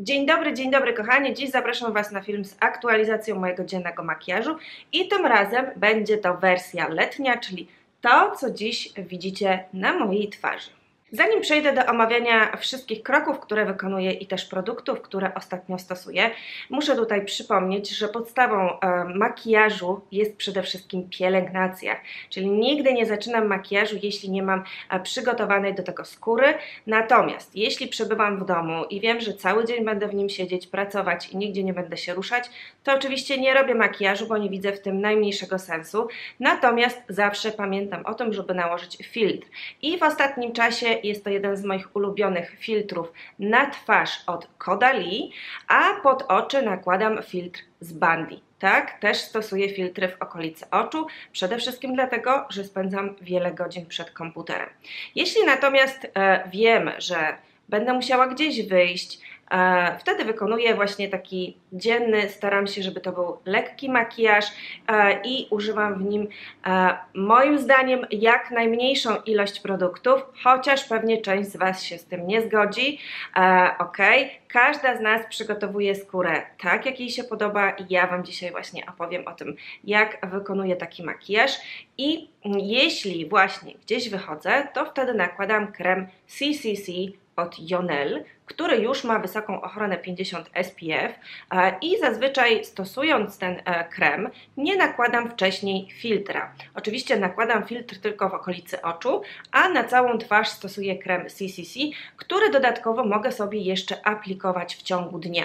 Dzień dobry kochani, dziś zapraszam Was na film z aktualizacją mojego dziennego makijażu i tym razem będzie to wersja letnia, czyli to, co dziś widzicie na mojej twarzy. Zanim przejdę do omawiania wszystkich kroków, które wykonuję i też produktów, które ostatnio stosuję, muszę tutaj przypomnieć, że podstawą makijażu jest przede wszystkim pielęgnacja, czyli nigdy nie zaczynam makijażu, jeśli nie mam przygotowanej do tego skóry. Natomiast jeśli przebywam w domu i wiem, że cały dzień będę w nim siedzieć, pracować i nigdzie nie będę się ruszać, to oczywiście nie robię makijażu, bo nie widzę w tym najmniejszego sensu. Natomiast zawsze pamiętam o tym, żeby nałożyć filtr. I w ostatnim czasie jest to jeden z moich ulubionych filtrów na twarz od Caudalie, a pod oczy nakładam filtr z Bandy. Tak, też stosuję filtry w okolicy oczu, przede wszystkim dlatego, że spędzam wiele godzin przed komputerem. Jeśli natomiast wiem, że będę musiała gdzieś wyjść, wtedy wykonuję właśnie taki dzienny, staram się, żeby to był lekki makijaż i używam w nim moim zdaniem jak najmniejszą ilość produktów, chociaż pewnie część z Was się z tym nie zgodzi. Ok, każda z nas przygotowuje skórę tak, jak jej się podoba i ja Wam dzisiaj właśnie opowiem o tym, jak wykonuję taki makijaż i jeśli właśnie gdzieś wychodzę, to wtedy nakładam krem CCC od Yonel, który już ma wysoką ochronę 50 SPF i zazwyczaj stosując ten krem nie nakładam wcześniej filtra. Oczywiście nakładam filtr tylko w okolicy oczu, a na całą twarz stosuję krem CCC, który dodatkowo mogę sobie jeszcze aplikować w ciągu dnia.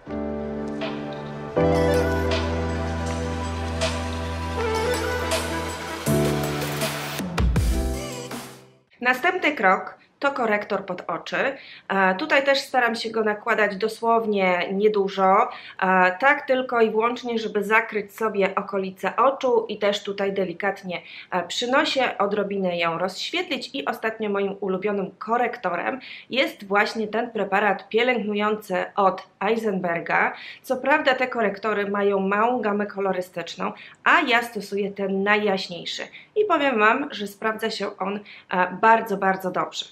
Następny krok to korektor pod oczy. Tutaj też staram się go nakładać dosłownie niedużo, tak tylko i wyłącznie, żeby zakryć sobie okolice oczu i też tutaj delikatnie przy nosie, odrobinę ją rozświetlić i ostatnio moim ulubionym korektorem jest właśnie ten preparat pielęgnujący od Eisenberga. Co prawda te korektory mają małą gamę kolorystyczną, a ja stosuję ten najjaśniejszy i powiem Wam, że sprawdza się on bardzo, bardzo dobrze.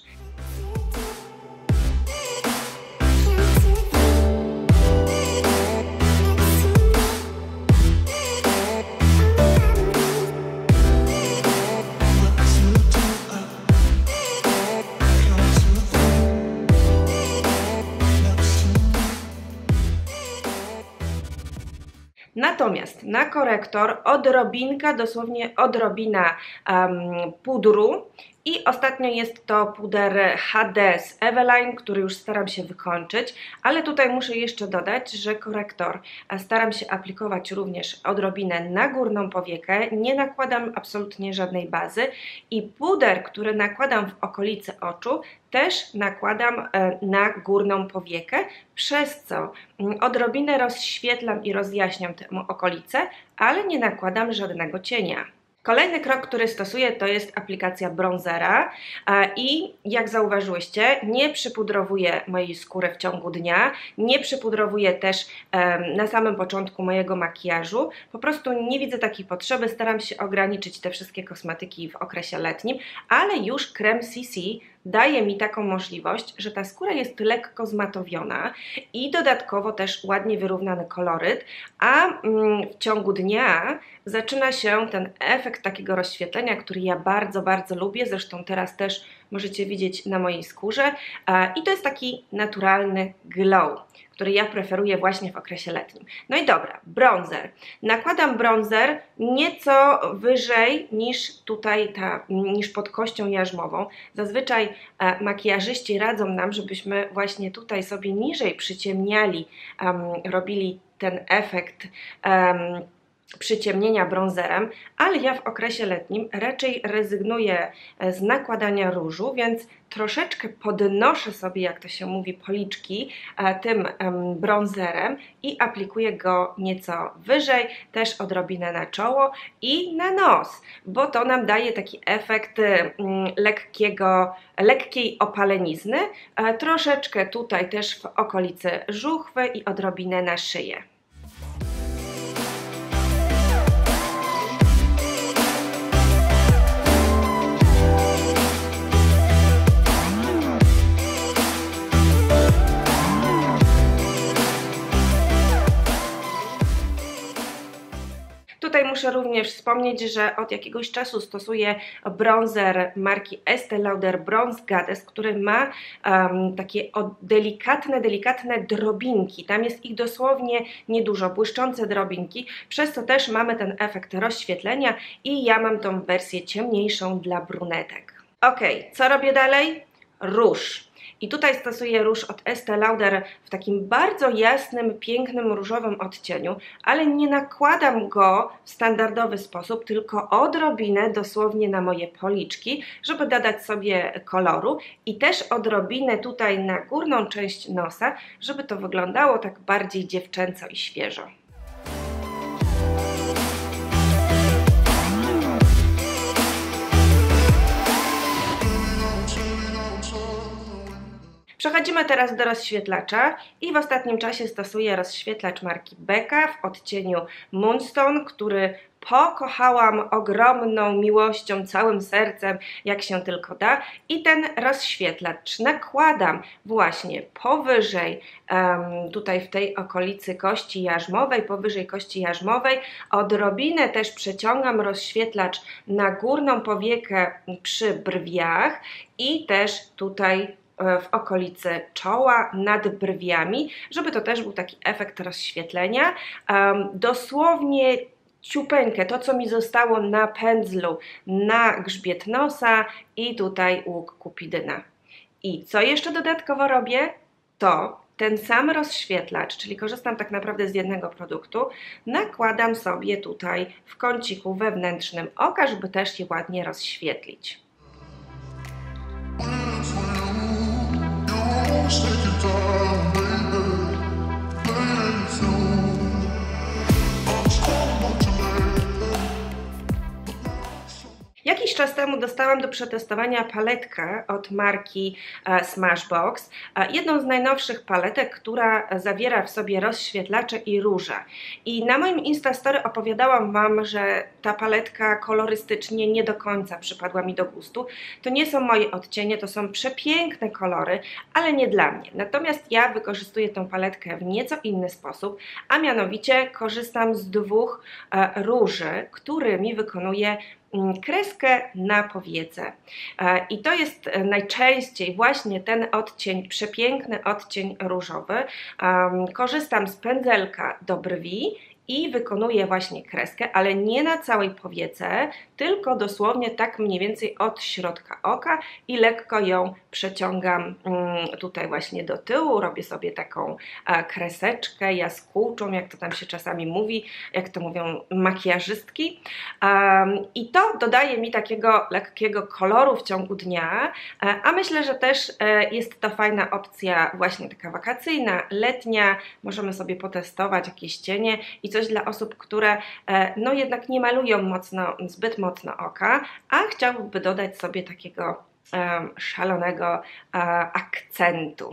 Natomiast na korektor odrobinka, dosłownie odrobina pudru i ostatnio jest to puder HD z Eveline, który już staram się wykończyć, ale tutaj muszę jeszcze dodać, że korektor staram się aplikować również odrobinę na górną powiekę, nie nakładam absolutnie żadnej bazy i puder, który nakładam w okolicy oczu, też nakładam na górną powiekę, przez co odrobinę rozświetlam i rozjaśniam tę okolicę, ale nie nakładam żadnego cienia. Kolejny krok, który stosuję, to jest aplikacja bronzera i jak zauważyłyście, nie przypudrowuję mojej skóry w ciągu dnia, nie przypudrowuję też na samym początku mojego makijażu, po prostu nie widzę takiej potrzeby, staram się ograniczyć te wszystkie kosmetyki w okresie letnim, ale już krem CC daje mi taką możliwość, że ta skóra jest lekko zmatowiona i dodatkowo też ładnie wyrównany koloryt, a w ciągu dnia zaczyna się ten efekt takiego rozświetlenia, który ja bardzo, bardzo lubię, zresztą teraz też możecie widzieć na mojej skórze i to jest taki naturalny glow, który ja preferuję właśnie w okresie letnim. No i dobra, bronzer. Nakładam bronzer nieco wyżej niż tutaj, niż pod kością jarzmową. Zazwyczaj makijażyści radzą nam, żebyśmy właśnie tutaj sobie niżej przyciemniali, robili ten efekt przyciemnienia bronzerem, ale ja w okresie letnim raczej rezygnuję z nakładania różu, więc troszeczkę podnoszę sobie, jak to się mówi, policzki tym bronzerem i aplikuję go nieco wyżej, też odrobinę na czoło i na nos, bo to nam daje taki efekt lekkiej opalenizny, troszeczkę tutaj też w okolicy żuchwy i odrobinę na szyję. Tutaj muszę również wspomnieć, że od jakiegoś czasu stosuję bronzer marki Estée Lauder Bronze Goddess, który ma takie delikatne drobinki. Tam jest ich dosłownie niedużo, błyszczące drobinki, przez co też mamy ten efekt rozświetlenia i ja mam tą wersję ciemniejszą dla brunetek. Ok, co robię dalej? Róż. I tutaj stosuję róż od Estée Lauder w takim bardzo jasnym, pięknym, różowym odcieniu, ale nie nakładam go w standardowy sposób, tylko odrobinę dosłownie na moje policzki, żeby dodać sobie koloru i też odrobinę tutaj na górną część nosa, żeby to wyglądało tak bardziej dziewczęco i świeżo. Przechodzimy teraz do rozświetlacza i w ostatnim czasie stosuję rozświetlacz marki Becca w odcieniu Moonstone, który pokochałam ogromną miłością, całym sercem, jak się tylko da, i ten rozświetlacz nakładam właśnie powyżej, tutaj w tej okolicy kości jarzmowej, powyżej kości jarzmowej, odrobinę też przeciągam rozświetlacz na górną powiekę przy brwiach i też tutaj w okolicy czoła, nad brwiami, żeby to też był taki efekt rozświetlenia. Dosłownie ciupeńkę, to co mi zostało na pędzlu, na grzbiet nosa i tutaj łuk kupidyna. I co jeszcze dodatkowo robię? To ten sam rozświetlacz, czyli korzystam tak naprawdę z jednego produktu, nakładam sobie tutaj w kąciku wewnętrznym oka, żeby też je ładnie rozświetlić. Jakiś czas temu dostałam do przetestowania paletkę od marki Smashbox, jedną z najnowszych paletek, która zawiera w sobie rozświetlacze i róże. I na moim Instastory opowiadałam Wam, że ta paletka kolorystycznie nie do końca przypadła mi do gustu. To nie są moje odcienie, to są przepiękne kolory, ale nie dla mnie. Natomiast ja wykorzystuję tę paletkę w nieco inny sposób, a mianowicie korzystam z dwóch róży, którymi wykonuję kreskę na powiece. I to jest najczęściej właśnie ten odcień, przepiękny odcień różowy. Korzystam z pędzelka do brwi i wykonuję właśnie kreskę, ale nie na całej powiece, tylko dosłownie tak mniej więcej od środka oka i lekko ją przeciągam tutaj właśnie do tyłu, robię sobie taką kreseczkę jaskółczą, jak to tam się czasami mówi, jak to mówią makijażystki. I to dodaje mi takiego lekkiego koloru w ciągu dnia, a myślę, że też jest to fajna opcja właśnie taka wakacyjna, letnia, możemy sobie potestować jakieś cienie i coś dla osób, które no jednak nie malują zbyt mocno oka, a chciałby dodać sobie takiego szalonego akcentu.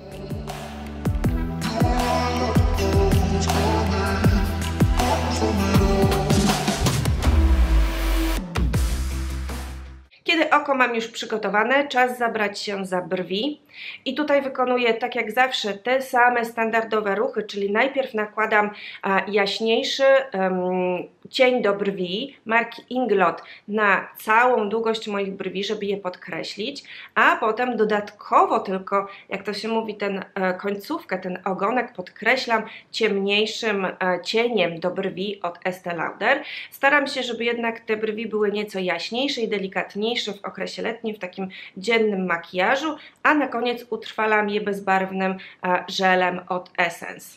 Kiedy oko mam już przygotowane, czas zabrać się za brwi i tutaj wykonuję tak jak zawsze te same standardowe ruchy, czyli najpierw nakładam jaśniejszy cień do brwi marki Inglot na całą długość moich brwi, żeby je podkreślić, a potem dodatkowo tylko, jak to się mówi, ten końcówkę, ten ogonek podkreślam ciemniejszym cieniem do brwi od Estée Lauder. Staram się, żeby jednak te brwi były nieco jaśniejsze i delikatniejsze w okresie letnim, w takim dziennym makijażu, a na koniec utrwalam je bezbarwnym żelem od Essence.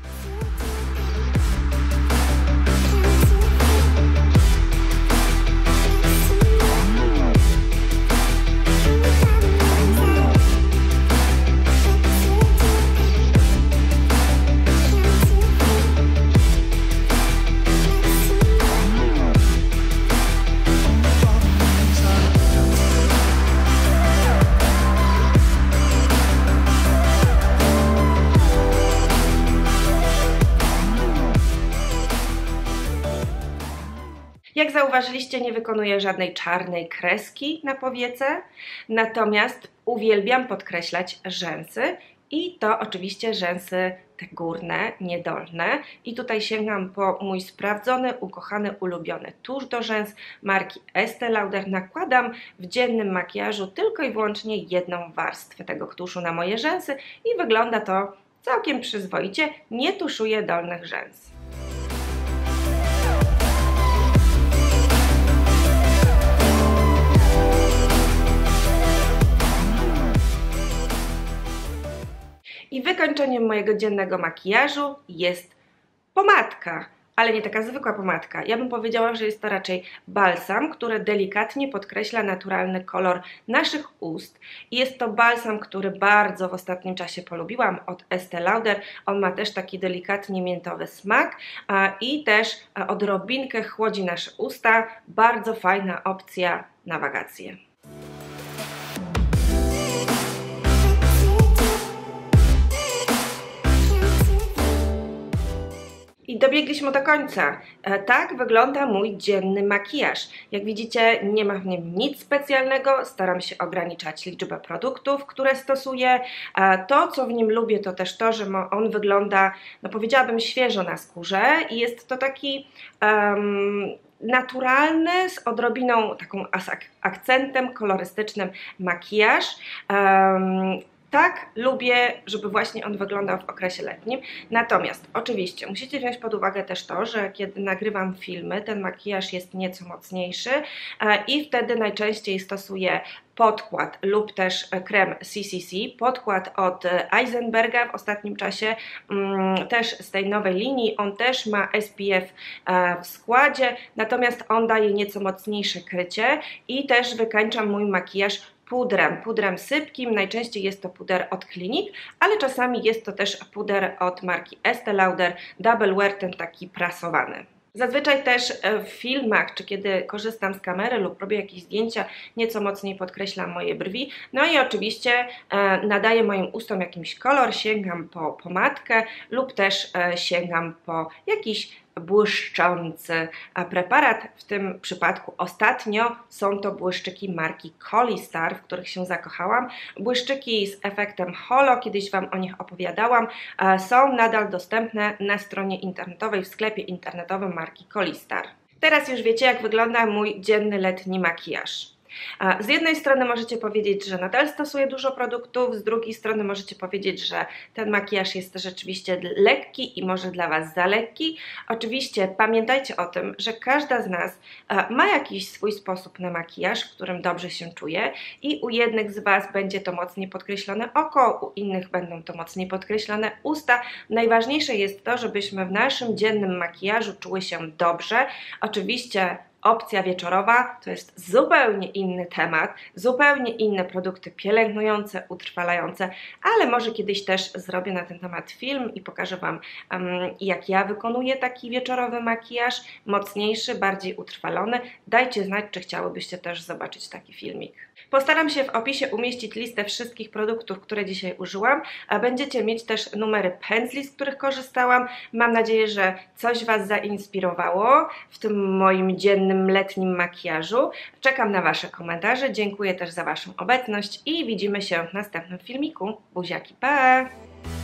Jak zauważyliście, nie wykonuję żadnej czarnej kreski na powiece, natomiast uwielbiam podkreślać rzęsy i to oczywiście rzęsy te górne, nie dolne. I tutaj sięgam po mój sprawdzony, ukochany, ulubiony tusz do rzęs marki Estée Lauder. Nakładam w dziennym makijażu tylko i wyłącznie jedną warstwę tego tuszu na moje rzęsy i wygląda to całkiem przyzwoicie, nie tuszuję dolnych rzęs. I wykończeniem mojego dziennego makijażu jest pomadka, ale nie taka zwykła pomadka. Ja bym powiedziała, że jest to raczej balsam, który delikatnie podkreśla naturalny kolor naszych ust. I jest to balsam, który bardzo w ostatnim czasie polubiłam od Estée Lauder. On ma też taki delikatnie miętowy smak i też odrobinkę chłodzi nasze usta. Bardzo fajna opcja na wakacje. I dobiegliśmy do końca. Tak wygląda mój dzienny makijaż. Jak widzicie, nie ma w nim nic specjalnego, staram się ograniczać liczbę produktów, które stosuję. To, co w nim lubię, to też to, że on wygląda, no powiedziałabym, świeżo na skórze i jest to taki naturalny, z odrobiną, taką akcentem kolorystycznym makijaż. Tak lubię, żeby właśnie on wyglądał w okresie letnim. Natomiast oczywiście musicie wziąć pod uwagę też to, że kiedy nagrywam filmy, ten makijaż jest nieco mocniejszy i wtedy najczęściej stosuję podkład lub też krem CCC, podkład od Eisenberga w ostatnim czasie, też z tej nowej linii. On też ma SPF w składzie, natomiast on daje nieco mocniejsze krycie i też wykańczam mój makijaż pudrem sypkim. Najczęściej jest to puder od Clinique, ale czasami jest to też puder od marki Estée Lauder Double Wear, ten taki prasowany. Zazwyczaj też w filmach, czy kiedy korzystam z kamery lub robię jakieś zdjęcia, nieco mocniej podkreślam moje brwi. No i oczywiście nadaję moim ustom jakiś kolor, sięgam po pomadkę lub też sięgam po jakiś błyszczący preparat. W tym przypadku ostatnio są to błyszczyki marki Colistar, w których się zakochałam. Błyszczyki z efektem holo, kiedyś Wam o nich opowiadałam, są nadal dostępne na stronie internetowej, w sklepie internetowym marki Colistar. Teraz już wiecie, jak wygląda mój dzienny letni makijaż. Z jednej strony możecie powiedzieć, że nadal stosuję dużo produktów, z drugiej strony możecie powiedzieć, że ten makijaż jest rzeczywiście lekki i może dla Was za lekki. Oczywiście pamiętajcie o tym, że każda z nas ma jakiś swój sposób na makijaż, w którym dobrze się czuje i u jednych z Was będzie to mocniej podkreślone oko, u innych będą to mocniej podkreślone usta. Najważniejsze jest to, żebyśmy w naszym dziennym makijażu czuły się dobrze. Oczywiście opcja wieczorowa to jest zupełnie inny temat, zupełnie inne produkty pielęgnujące, utrwalające, ale może kiedyś też zrobię na ten temat film i pokażę Wam, jak ja wykonuję taki wieczorowy makijaż, mocniejszy, bardziej utrwalony. Dajcie znać, czy chciałybyście też zobaczyć taki filmik. Postaram się w opisie umieścić listę wszystkich produktów, które dzisiaj użyłam, a będziecie mieć też numery pędzli, z których korzystałam. Mam nadzieję, że coś Was zainspirowało w tym moim dziennym letnim makijażu. Czekam na Wasze komentarze, dziękuję też za Waszą obecność i widzimy się w następnym filmiku. Buziaki, pa!